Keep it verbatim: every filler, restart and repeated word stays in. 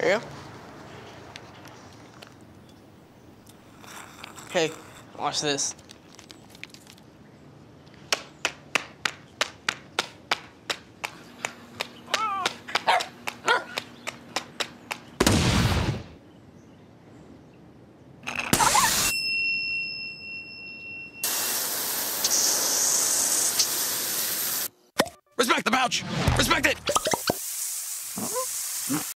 There you go. Hey, watch this. Respect the pouch! Respect it!